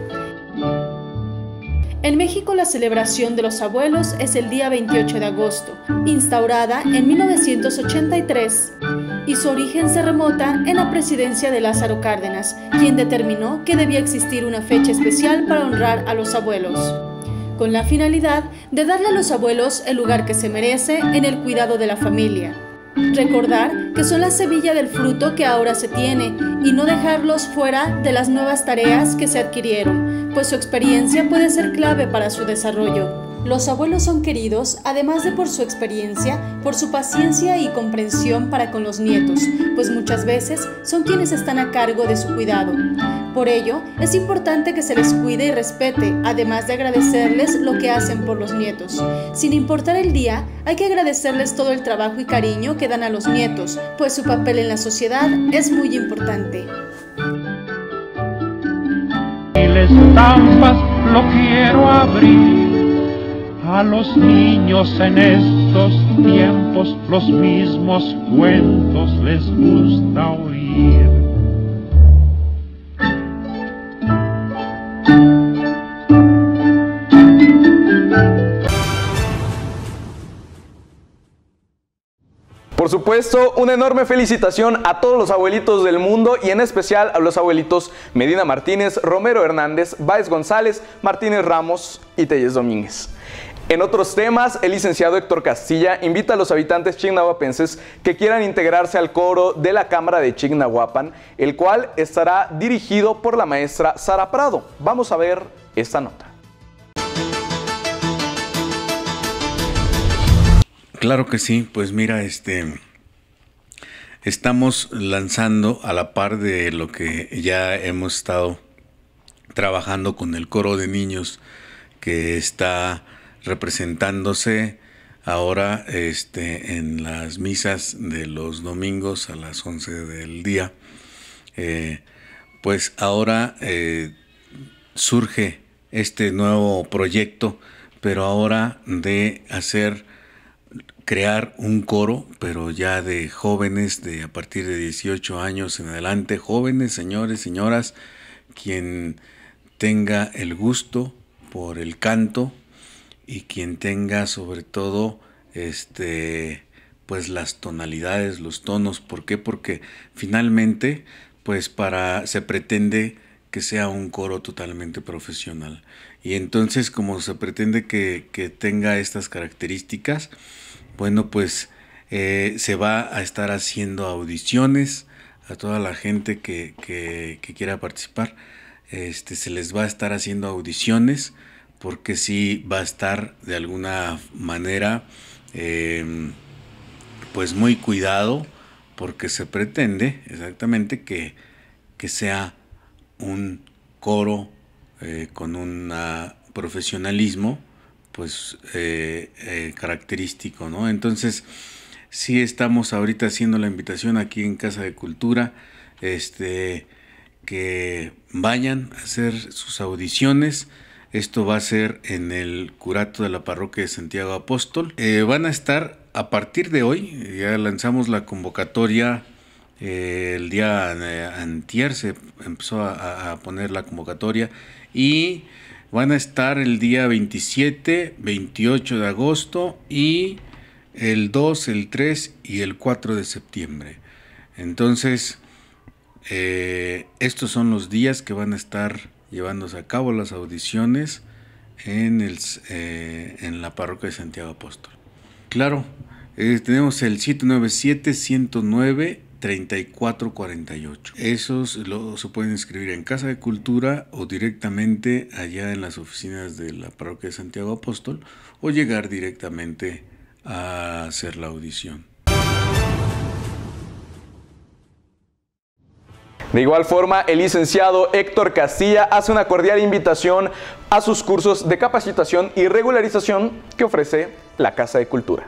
En México la celebración de los abuelos es el día veintiocho de agosto, instaurada en mil novecientos ochenta y tres, y su origen se remota en la presidencia de Lázaro Cárdenas, quien determinó que debía existir una fecha especial para honrar a los abuelos, con la finalidad de darle a los abuelos el lugar que se merece en el cuidado de la familia. Recordar que son la semilla del fruto que ahora se tiene y no dejarlos fuera de las nuevas tareas que se adquirieron, pues su experiencia puede ser clave para su desarrollo. Los abuelos son queridos, además de por su experiencia, por su paciencia y comprensión para con los nietos, pues muchas veces son quienes están a cargo de su cuidado. Por ello, es importante que se les cuide y respete, además de agradecerles lo que hacen por los nietos. Sin importar el día, hay que agradecerles todo el trabajo y cariño que dan a los nietos, pues su papel en la sociedad es muy importante. Y les estampas lo quiero abrir. A los niños en estos tiempos los mismos cuentos les gusta oír. Por supuesto, una enorme felicitación a todos los abuelitos del mundo y en especial a los abuelitos Medina Martínez, Romero Hernández, Báez González, Martínez Ramos y Telles Domínguez. En otros temas, el licenciado Héctor Castilla invita a los habitantes chignahuapenses que quieran integrarse al coro de la Cámara de Chignahuapan, el cual estará dirigido por la maestra Sara Prado. Vamos a ver esta nota. Claro que sí, pues mira, este, estamos lanzando a la par de lo que ya hemos estado trabajando con el coro de niños que está representándose ahora este, en las misas de los domingos a las once del día. Eh, pues ahora eh, surge este nuevo proyecto, pero ahora de hacer, crear un coro, pero ya de jóvenes de a partir de dieciocho años en adelante, jóvenes, señores, señoras, quien tenga el gusto por el canto y quien tenga sobre todo este pues las tonalidades, los tonos. ¿Por qué? Porque finalmente pues para se pretende que sea un coro totalmente profesional, y entonces como se pretende que, que tenga estas características, bueno pues eh, se va a estar haciendo audiciones a toda la gente que, que, que quiera participar. Este, se les va a estar haciendo audiciones, porque sí va a estar de alguna manera eh, pues muy cuidado, porque se pretende exactamente que, que sea un coro eh, con un profesionalismo pues eh, eh, característico, ¿no? Entonces sí estamos ahorita haciendo la invitación aquí en Casa de Cultura, este, que vayan a hacer sus audiciones. Esto va a ser en el curato de la parroquia de Santiago Apóstol. Eh, van a estar a partir de hoy, ya lanzamos la convocatoria eh, el día eh, antier, se empezó a, a poner la convocatoria, y van a estar el día veintisiete, veintiocho de agosto y el dos, el tres y el cuatro de septiembre. Entonces, eh, estos son los días que van a estar llevándose a cabo las audiciones en, el, eh, en la parroquia de Santiago Apóstol. Claro, eh, tenemos el siete nueve siete, ciento nueve, treinta y cuatro cuarenta y ocho. Esos lo, se pueden inscribir en Casa de Cultura o directamente allá en las oficinas de la parroquia de Santiago Apóstol, o llegar directamente a hacer la audición. De igual forma, el licenciado Héctor Castilla hace una cordial invitación a sus cursos de capacitación y regularización que ofrece la Casa de Cultura.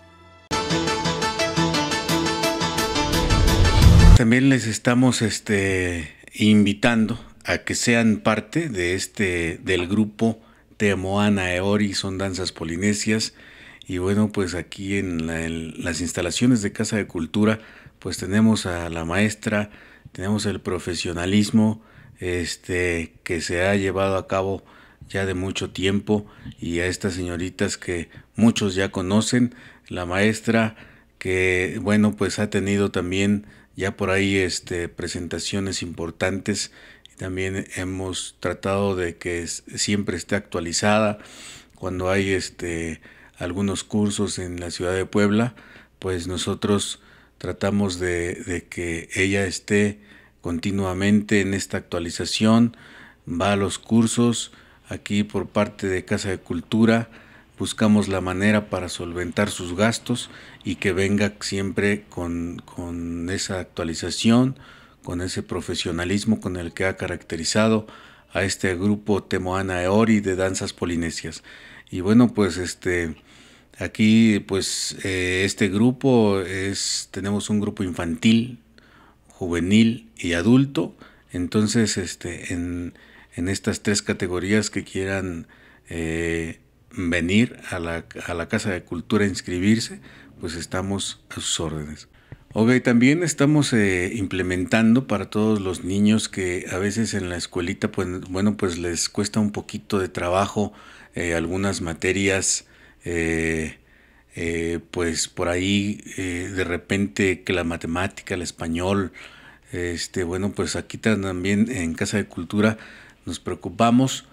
También les estamos este, invitando a que sean parte de este del grupo Te Moana Eori, son danzas polinesias. Y bueno, pues aquí en, la, en las instalaciones de Casa de Cultura, pues tenemos a la maestra, tenemos el profesionalismo este, que se ha llevado a cabo ya de mucho tiempo, y a estas señoritas que muchos ya conocen, la maestra que, bueno, pues ha tenido también ya por ahí este, presentaciones importantes, y también hemos tratado de que siempre esté actualizada. Cuando hay este, algunos cursos en la ciudad de Puebla, pues nosotros tratamos de, de que ella esté continuamente en esta actualización, va a los cursos. Aquí por parte de Casa de Cultura buscamos la manera para solventar sus gastos y que venga siempre con, con esa actualización, con ese profesionalismo con el que ha caracterizado a este grupo Te Moana Eori de danzas polinesias. Y bueno, pues este aquí pues eh, este grupo es, tenemos un grupo infantil, juvenil y adulto. Entonces este en, en estas tres categorías que quieran eh, venir a la, a la Casa de Cultura a inscribirse, pues estamos a sus órdenes. Ok, también estamos eh, implementando para todos los niños que a veces en la escuelita, pues bueno, pues les cuesta un poquito de trabajo eh, algunas materias, eh, eh, pues por ahí eh, de repente que la matemática, el español, este, bueno, pues aquí también en Casa de Cultura nos preocupamos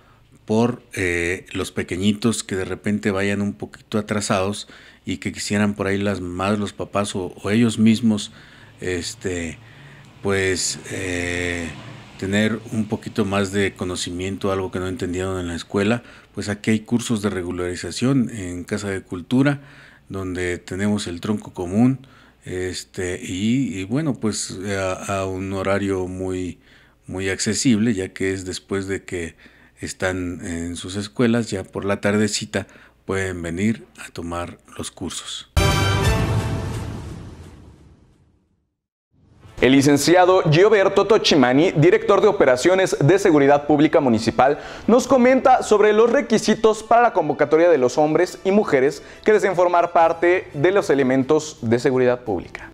por eh, los pequeñitos que de repente vayan un poquito atrasados y que quisieran por ahí las madres, los papás o, o ellos mismos, este, pues eh, tener un poquito más de conocimiento, algo que no entendieron en la escuela. Pues aquí hay cursos de regularización en Casa de Cultura, donde tenemos el tronco común, este, y, y bueno, pues a, a un horario muy, muy accesible, ya que es después de que están en sus escuelas, ya por la tardecita pueden venir a tomar los cursos. El licenciado Gioberto Tochimani, director de Operaciones de Seguridad Pública Municipal, nos comenta sobre los requisitos para la convocatoria de los hombres y mujeres que deseen formar parte de los elementos de seguridad pública.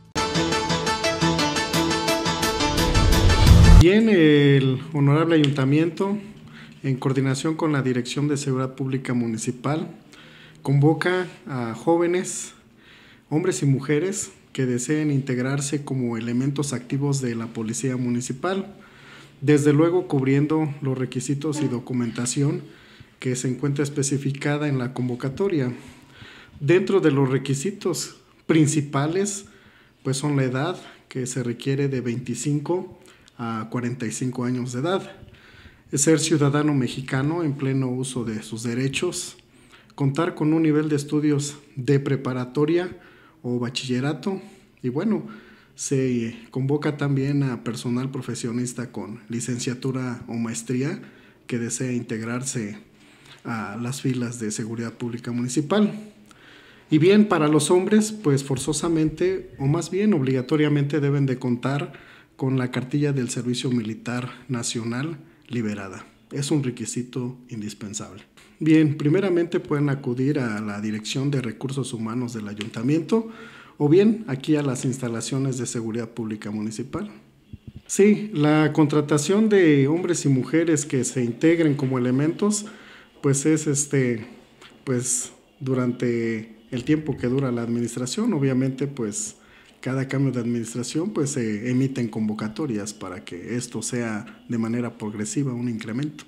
Bien, el honorable ayuntamiento, en coordinación con la Dirección de Seguridad Pública Municipal, convoca a jóvenes, hombres y mujeres que deseen integrarse como elementos activos de la Policía Municipal, desde luego cubriendo los requisitos y documentación que se encuentra especificada en la convocatoria. Dentro de los requisitos principales, pues son la edad, que se requiere de veinticinco a cuarenta y cinco años de edad, ser ciudadano mexicano en pleno uso de sus derechos, contar con un nivel de estudios de preparatoria o bachillerato, y bueno, se convoca también a personal profesionista con licenciatura o maestría que desea integrarse a las filas de Seguridad Pública Municipal. Y bien, para los hombres, pues forzosamente, o más bien obligatoriamente, deben de contar con la cartilla del Servicio Militar Nacional liberada. Es un requisito indispensable. Bien, primeramente pueden acudir a la Dirección de Recursos Humanos del Ayuntamiento o bien aquí a las instalaciones de Seguridad Pública Municipal. Sí, la contratación de hombres y mujeres que se integren como elementos, pues es este, pues durante el tiempo que dura la administración. Obviamente, pues cada cambio de administración, pues se emiten convocatorias para que esto sea de manera progresiva un incremento.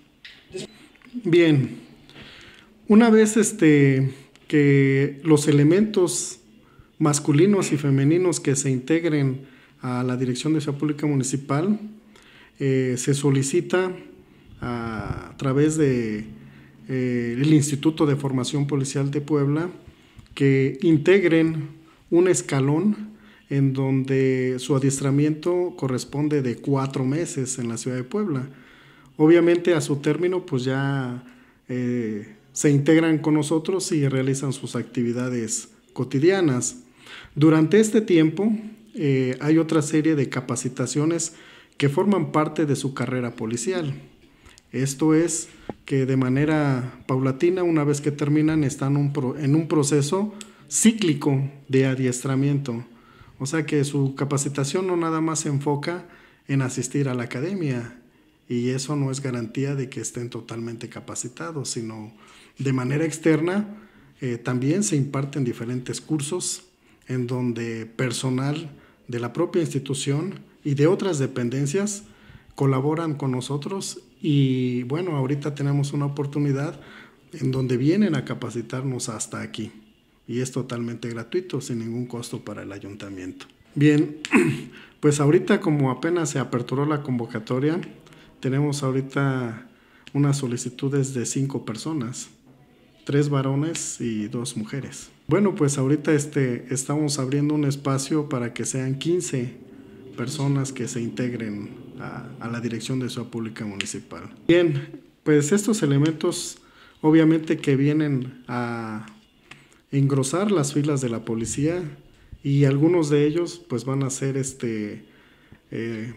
Bien. Una vez este, que los elementos masculinos y femeninos que se integren a la Dirección de Seguridad Pública Municipal, eh, se solicita a, a través de eh, el Instituto de Formación Policial de Puebla que integren un escalón en donde su adiestramiento corresponde de cuatro meses en la ciudad de Puebla. Obviamente a su término pues ya eh, se integran con nosotros y realizan sus actividades cotidianas. Durante este tiempo eh, hay otra serie de capacitaciones que forman parte de su carrera policial. Esto es que de manera paulatina, una vez que terminan, están un pro, en un proceso cíclico de adiestramiento. O sea que su capacitación no nada más se enfoca en asistir a la academia, y eso no es garantía de que estén totalmente capacitados, sino de manera externa eh, también se imparten diferentes cursos en donde personal de la propia institución y de otras dependencias colaboran con nosotros, y bueno, ahorita tenemos una oportunidad en donde vienen a capacitarnos hasta aquí, y es totalmente gratuito, sin ningún costo para el ayuntamiento. Bien, pues ahorita como apenas se aperturó la convocatoria, tenemos ahorita unas solicitudes de cinco personas, tres varones y dos mujeres. Bueno, pues ahorita este, estamos abriendo un espacio para que sean quince personas que se integren a, a la Dirección de Seguridad Pública Municipal. Bien, pues estos elementos obviamente que vienen a engrosar las filas de la policía, y algunos de ellos pues van a ser este, eh,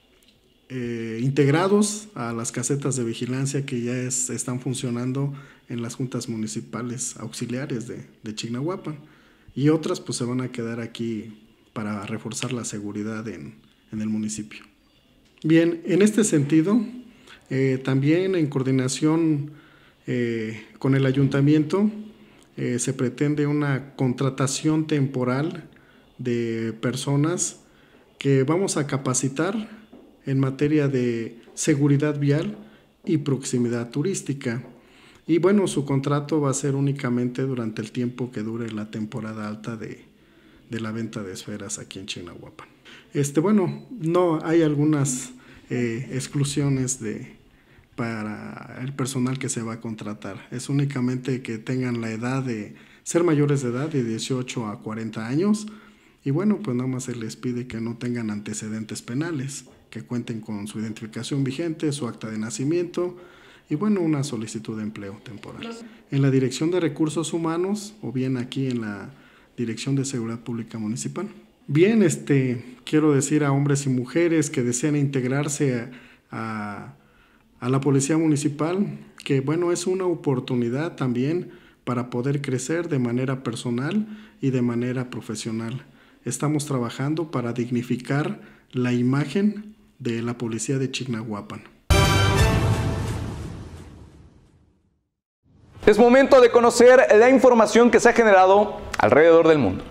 eh, integrados a las casetas de vigilancia que ya es, están funcionando en las juntas municipales auxiliares de, de Chignahuapan, y otras pues se van a quedar aquí para reforzar la seguridad en, en el municipio. Bien, en este sentido, eh, también en coordinación eh, con el ayuntamiento, eh, se pretende una contratación temporal de personas que vamos a capacitar en materia de seguridad vial y proximidad turística. Y bueno, su contrato va a ser únicamente durante el tiempo que dure la temporada alta de, de la venta de esferas aquí en Chignahuapan. Este, bueno, no hay algunas eh, exclusiones de, para el personal que se va a contratar. Es únicamente que tengan la edad de ser mayores de edad de dieciocho a cuarenta años. Y bueno, pues nada más se les pide que no tengan antecedentes penales, que cuenten con su identificación vigente, su acta de nacimiento, y bueno, una solicitud de empleo temporal. En la Dirección de Recursos Humanos o bien aquí en la Dirección de Seguridad Pública Municipal. Bien, este, quiero decir a hombres y mujeres que desean integrarse a, a la Policía Municipal que bueno, es una oportunidad también para poder crecer de manera personal y de manera profesional. Estamos trabajando para dignificar la imagen de la Policía de Chignahuapan. Es momento de conocer la información que se ha generado alrededor del mundo.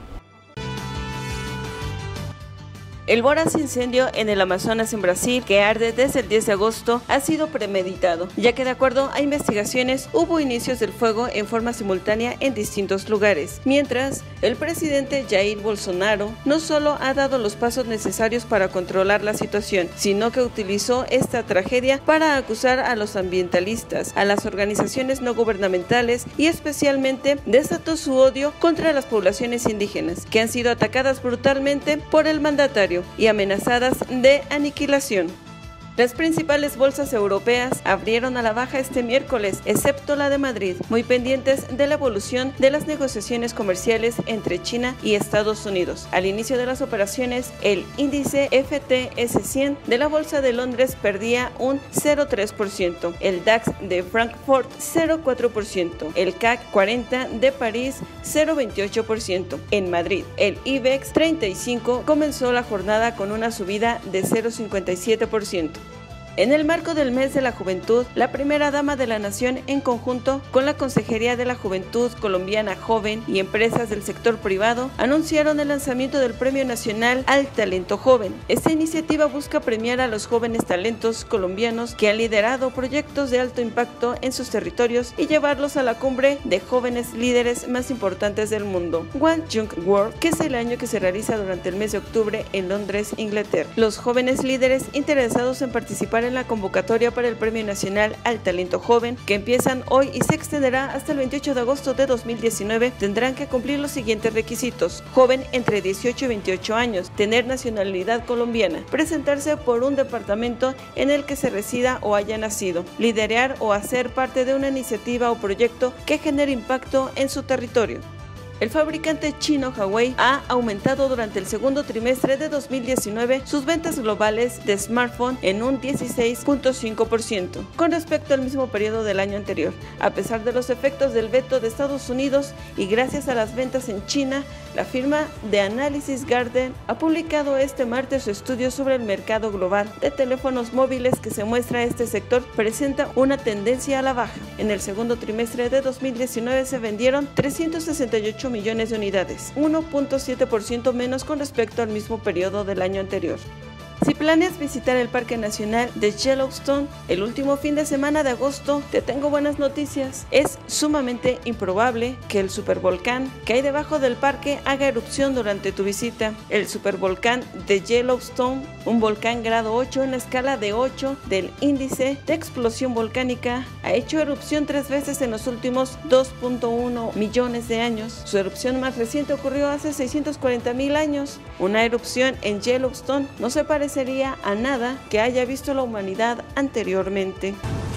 El voraz incendio en el Amazonas en Brasil, que arde desde el diez de agosto, ha sido premeditado, ya que de acuerdo a investigaciones hubo inicios del fuego en forma simultánea en distintos lugares, mientras el presidente Jair Bolsonaro no solo ha dado los pasos necesarios para controlar la situación, sino que utilizó esta tragedia para acusar a los ambientalistas, a las organizaciones no gubernamentales y especialmente desató su odio contra las poblaciones indígenas, que han sido atacadas brutalmente por el mandatario y amenazadas de aniquilación. Las principales bolsas europeas abrieron a la baja este miércoles, excepto la de Madrid, muy pendientes de la evolución de las negociaciones comerciales entre China y Estados Unidos. Al inicio de las operaciones, el índice F T S cien de la Bolsa de Londres perdía un cero coma tres por ciento, el DAX de Frankfurt cero coma cuatro por ciento, el C A C cuarenta de París cero coma veintiocho por ciento. En Madrid, el IBEX treinta y cinco comenzó la jornada con una subida de cero coma cincuenta y siete por ciento. En el marco del mes de la juventud, la primera dama de la nación, en conjunto con la Consejería de la Juventud Colombiana Joven y empresas del sector privado, anunciaron el lanzamiento del Premio Nacional al Talento Joven. Esta iniciativa busca premiar a los jóvenes talentos colombianos que han liderado proyectos de alto impacto en sus territorios y llevarlos a la cumbre de jóvenes líderes más importantes del mundo, One Young World, que es el año que se realiza durante el mes de octubre en Londres, Inglaterra. Los jóvenes líderes interesados en participar en la convocatoria para el Premio Nacional al Talento Joven, que empiezan hoy y se extenderá hasta el veintiocho de agosto de dos mil diecinueve, tendrán que cumplir los siguientes requisitos: joven entre dieciocho y veintiocho años, tener nacionalidad colombiana, presentarse por un departamento en el que se resida o haya nacido, liderar o hacer parte de una iniciativa o proyecto que genere impacto en su territorio. El fabricante chino Huawei ha aumentado durante el segundo trimestre de dos mil diecinueve sus ventas globales de smartphone en un dieciséis punto cinco por ciento con respecto al mismo periodo del año anterior, a pesar de los efectos del veto de Estados Unidos y gracias a las ventas en China. La firma de análisis Gartner ha publicado este martes su estudio sobre el mercado global de teléfonos móviles, que se muestra este sector presenta una tendencia a la baja. En el segundo trimestre de dos mil diecinueve se vendieron trescientos sesenta y ocho millones de unidades, uno punto siete por ciento menos con respecto al mismo periodo del año anterior. Si planeas visitar el Parque Nacional de Yellowstone el último fin de semana de agosto, te tengo buenas noticias. Es sumamente improbable que el supervolcán que hay debajo del parque haga erupción durante tu visita. El supervolcán de Yellowstone, un volcán grado ocho en la escala de ocho del índice de explosión volcánica, ha hecho erupción tres veces en los últimos dos punto uno millones de años. Su erupción más reciente ocurrió hace seiscientos cuarenta mil años. Una erupción en Yellowstone no se parece sería a nada que haya visto la humanidad anteriormente.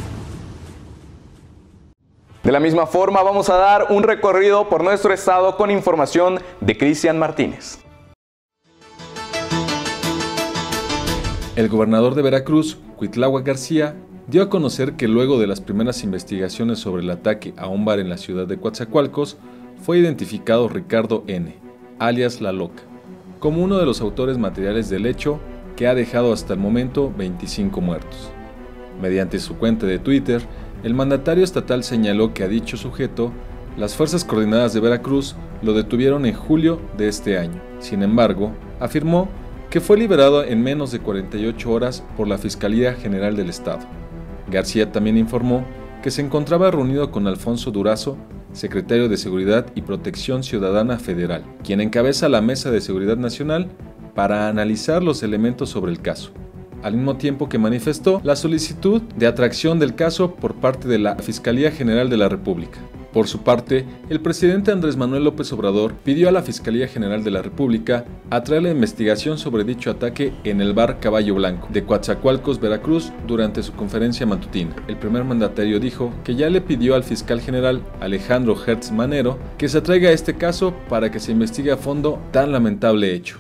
De la misma forma, vamos a dar un recorrido por nuestro estado con información de Cristian Martínez. El gobernador de Veracruz, Cuitláhuac García, dio a conocer que luego de las primeras investigaciones sobre el ataque a un bar en la ciudad de Coatzacoalcos, fue identificado Ricardo N., alias La Loca, como uno de los autores materiales del hecho, que ha dejado hasta el momento veinticinco muertos. Mediante su cuenta de Twitter, el mandatario estatal señaló que a dicho sujeto, las Fuerzas Coordinadas de Veracruz lo detuvieron en julio de este año. Sin embargo, afirmó que fue liberado en menos de cuarenta y ocho horas por la Fiscalía General del Estado. García también informó que se encontraba reunido con Alfonso Durazo, secretario de Seguridad y Protección Ciudadana Federal, quien encabeza la Mesa de Seguridad Nacional para analizar los elementos sobre el caso, al mismo tiempo que manifestó la solicitud de atracción del caso por parte de la Fiscalía General de la República. Por su parte, el presidente Andrés Manuel López Obrador pidió a la Fiscalía General de la República atraer la investigación sobre dicho ataque en el bar Caballo Blanco de Coatzacoalcos, Veracruz, durante su conferencia matutina. El primer mandatario dijo que ya le pidió al fiscal general Alejandro Hertz Manero que se atraiga a este caso para que se investigue a fondo tan lamentable hecho.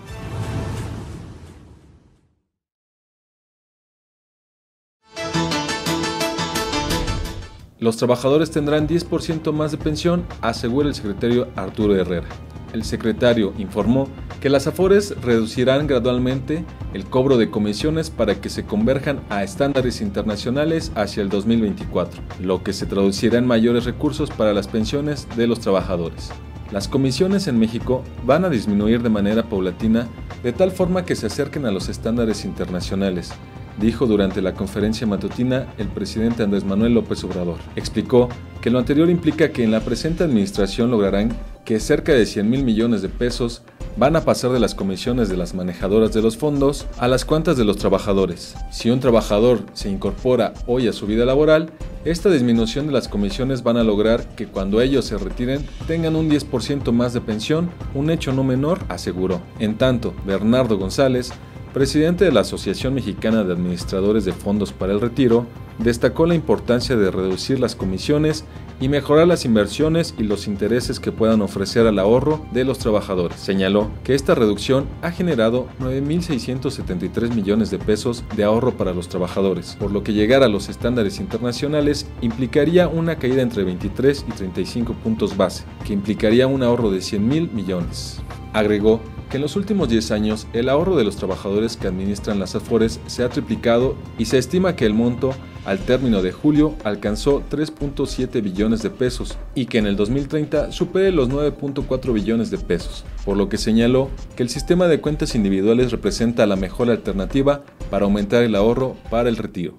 Los trabajadores tendrán diez por ciento más de pensión, asegura el secretario Arturo Herrera. El secretario informó que las AFORES reducirán gradualmente el cobro de comisiones para que se converjan a estándares internacionales hacia el dos mil veinticuatro, lo que se traducirá en mayores recursos para las pensiones de los trabajadores. Las comisiones en México van a disminuir de manera paulatina de tal forma que se acerquen a los estándares internacionales, dijo durante la conferencia matutina el presidente Andrés Manuel López Obrador. Explicó que lo anterior implica que en la presente administración lograrán que cerca de cien mil millones de pesos van a pasar de las comisiones de las manejadoras de los fondos a las cuentas de los trabajadores. Si un trabajador se incorpora hoy a su vida laboral, esta disminución de las comisiones van a lograr que cuando ellos se retiren tengan un diez por ciento más de pensión, un hecho no menor, aseguró. En tanto, Bernardo González, presidente de la Asociación Mexicana de Administradores de Fondos para el Retiro, destacó la importancia de reducir las comisiones y mejorar las inversiones y los intereses que puedan ofrecer al ahorro de los trabajadores. Señaló que esta reducción ha generado nueve mil seiscientos setenta y tres millones de pesos de ahorro para los trabajadores, por lo que llegar a los estándares internacionales implicaría una caída entre veintitrés y treinta y cinco puntos base, que implicaría un ahorro de cien mil millones. Agregó que en los últimos diez años el ahorro de los trabajadores que administran las AFORES se ha triplicado y se estima que el monto al término de julio alcanzó tres punto siete billones de pesos y que en el dos mil treinta supere los nueve punto cuatro billones de pesos, por lo que señaló que el sistema de cuentas individuales representa la mejor alternativa para aumentar el ahorro para el retiro.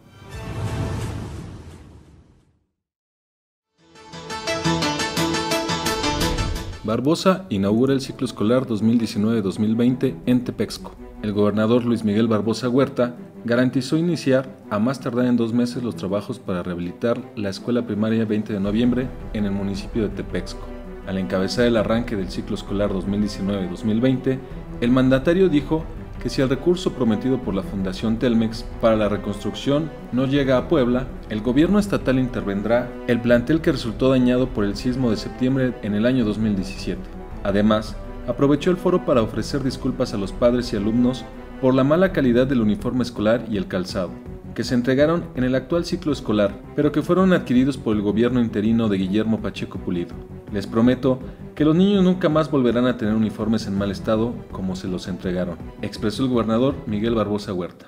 Barbosa inaugura el ciclo escolar dos mil diecinueve dos mil veinte en Tepexco. El gobernador Luis Miguel Barbosa Huerta garantizó iniciar a más tardar en dos meses los trabajos para rehabilitar la escuela primaria veinte de noviembre en el municipio de Tepexco. Al encabezar el arranque del ciclo escolar dos mil diecinueve dos mil veinte, el mandatario dijo que si el recurso prometido por la Fundación Telmex para la reconstrucción no llega a Puebla, el gobierno estatal intervendrá el plantel que resultó dañado por el sismo de septiembre en el año dos mil diecisiete. Además, aprovechó el foro para ofrecer disculpas a los padres y alumnos por la mala calidad del uniforme escolar y el calzado, que se entregaron en el actual ciclo escolar, pero que fueron adquiridos por el gobierno interino de Guillermo Pacheco Pulido. Les prometo que los niños nunca más volverán a tener uniformes en mal estado como se los entregaron, expresó el gobernador Miguel Barbosa Huerta.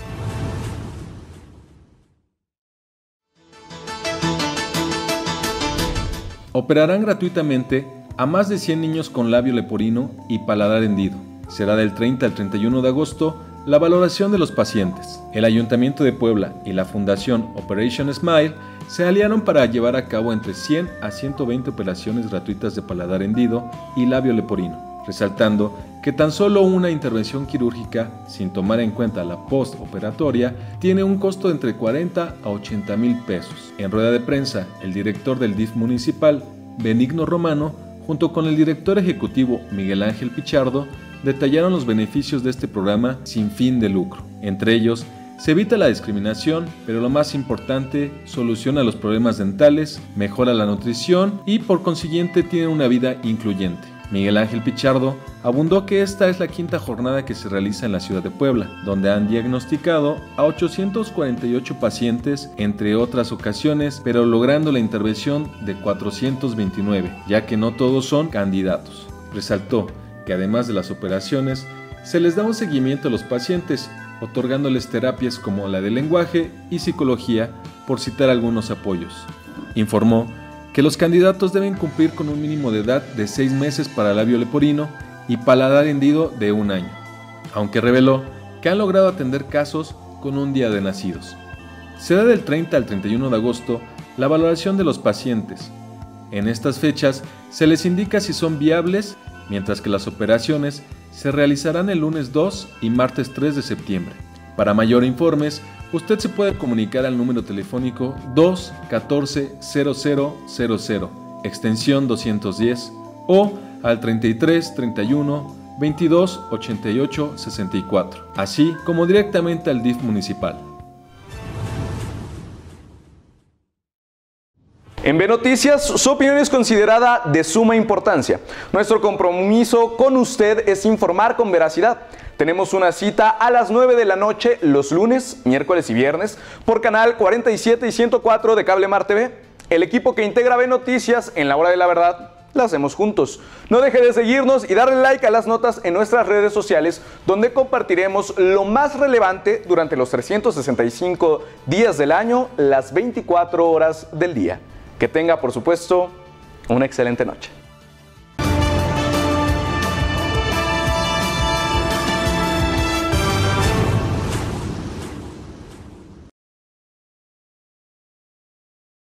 Operarán gratuitamente a más de cien niños con labio leporino y paladar hendido. Será del treinta al treinta y uno de agosto la valoración de los pacientes. El Ayuntamiento de Puebla y la Fundación Operation Smile se aliaron para llevar a cabo entre cien a ciento veinte operaciones gratuitas de paladar hendido y labio leporino, resaltando que tan solo una intervención quirúrgica, sin tomar en cuenta la postoperatoria, tiene un costo de entre cuarenta a ochenta mil pesos. En rueda de prensa, el director del D I F municipal, Benigno Romano, junto con el director ejecutivo Miguel Ángel Pichardo, detallaron los beneficios de este programa sin fin de lucro. Entre ellos, se evita la discriminación, pero lo más importante, soluciona los problemas dentales, mejora la nutrición y por consiguiente tiene una vida incluyente. Miguel Ángel Pichardo abundó que esta es la quinta jornada que se realiza en la ciudad de Puebla, donde han diagnosticado a ochocientos cuarenta y ocho pacientes, entre otras ocasiones, pero logrando la intervención de cuatrocientos veintinueve, ya que no todos son candidatos. Resaltó que además de las operaciones, se les da un seguimiento a los pacientes, otorgándoles terapias como la de lenguaje y psicología, por citar algunos apoyos. Informó que los candidatos deben cumplir con un mínimo de edad de seis meses para labio leporino y paladar hendido de un año, aunque reveló que han logrado atender casos con un día de nacidos. Se da del treinta al treinta y uno de agosto la valoración de los pacientes. En estas fechas se les indica si son viables, mientras que las operaciones se realizarán el lunes dos y martes tres de septiembre. Para mayor informes, usted se puede comunicar al número telefónico dos catorce cero cero cero cero, extensión doscientos diez, o al treinta y tres treinta y uno veintidós ochenta y ocho sesenta y cuatro, así como directamente al D I F municipal. En B Noticias, su opinión es considerada de suma importancia. Nuestro compromiso con usted es informar con veracidad. Tenemos una cita a las nueve de la noche los lunes, miércoles y viernes por canal cuarenta y siete y ciento cuatro de Cable Mar T V. El equipo que integra B Noticias en la hora de la verdad la hacemos juntos. No deje de seguirnos y darle like a las notas en nuestras redes sociales, donde compartiremos lo más relevante durante los trescientos sesenta y cinco días del año, las veinticuatro horas del día. Que tenga, por supuesto, una excelente noche.